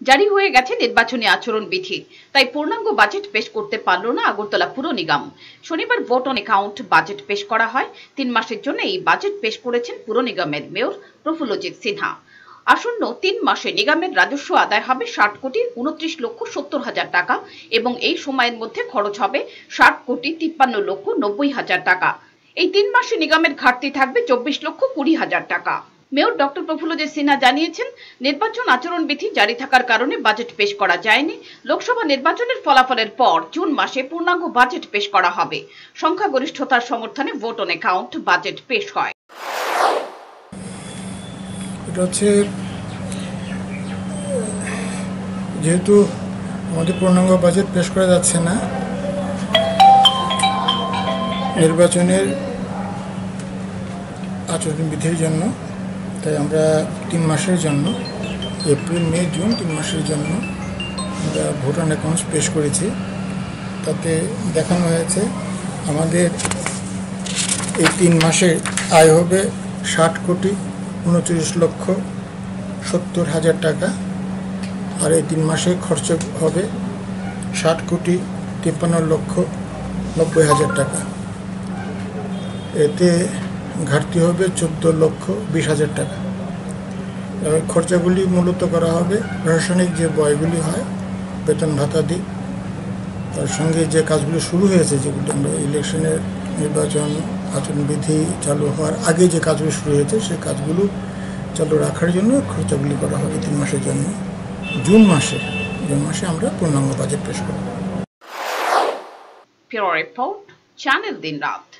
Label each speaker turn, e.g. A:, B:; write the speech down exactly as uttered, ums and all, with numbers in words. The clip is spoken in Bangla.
A: জারি হয়ে গেছে নির্বাচনী আচরণ বিধি, তাই পূর্ণাঙ্গ বাজেট পেশ করতে পারল না আগরতলা পুর নিগম। শনিবার ভোট অন অ্যাকাউন্ট বাজেট পেশ করা হয়। তিন মাসের জন্য এই বাজেট পেশ করেছেন পুর নিগমের মেয়র প্রফুল্লজিৎ সিনহা। আসন্ন তিন মাসে নিগমের রাজস্ব আদায় হবে ষাট কোটি উনত্রিশ লক্ষ সত্তর হাজার টাকা এবং এই সময়ের মধ্যে খরচ হবে ষাট কোটি তিপ্পান্ন লক্ষ নব্বই হাজার টাকা। এই তিন মাসে নিগমের ঘাটতি থাকবে চব্বিশ লক্ষ কুড়ি হাজার টাকা। মেয়র ডক্টর প্রফুল্লজিৎ সিনহা জানিয়েছেন, নির্বাচন আচরণ বিধি জারি থাকার কারণে বাজেট পেশ করা যায়নি। লোকসভা নির্বাচনের ফলাফলের পর জুন মাসে পূর্ণাঙ্গ বাজেট পেশ করা হবে। সংখ্যাগরিষ্ঠতার সমর্থনে ভোট অন অ্যাকাউন্ট বাজেট পেশ হয়।
B: এটা হচ্ছে যেহেতু আমাদের পূর্ণাঙ্গ বাজেট পেশ করা যাচ্ছে না নির্বাচনের আচরণবিধির জন্য, তাই আমরা তিন মাসের জন্য এপ্রিল মে জুন তিন মাসের জন্য আমরা ভোট অন অ্যাকাউন্টস পেশ করেছি। তাতে দেখানো হয়েছে আমাদের এই তিন মাসে আয় হবে ষাট কোটি উনচল্লিশ লক্ষ সত্তর হাজার টাকা, আর এই তিন মাসে খরচ হবে ষাট কোটি তিপ্পান্ন লক্ষ নব্বই হাজার টাকা। এতে ঘাটতি হবে চোদ্দো লক্ষ বিশ হাজার টাকা। খরচাগুলি মূলত করা হবে প্রশাসনিক যে ব্যয়গুলি হয়, বেতন ভাতা দিই, তার সঙ্গে যে কাজগুলো শুরু হয়েছে, যেগুলো আমরা ইলেকশনের নির্বাচন আচরণবিধি চালু হওয়ার আগে যে কাজগুলো শুরু হয়েছে সেই কাজগুলো চালু রাখার জন্য খরচাগুলি করা হবে তিন মাসের জন্য। জুন মাসে জুন মাসে আমরা পূর্ণাঙ্গ বাজেট পেশ করব।
A: রিপোর্ট চ্যানেল দিন রাত।